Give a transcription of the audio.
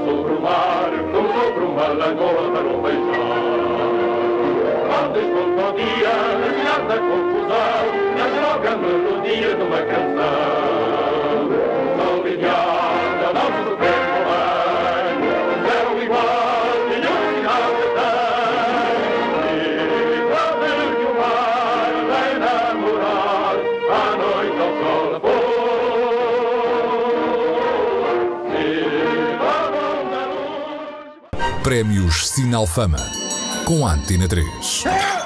como sobre uma lagoa no beijar. Quando escuto o dia, na da confusão, na droga melodia de uma canção. São lidiada, não se supremo bem, zero igual, nenhum final que tem. E sabe que o mar vem namorar, à noite ao sol a pôr. Prémios Sinal Fama, com a Antena 3.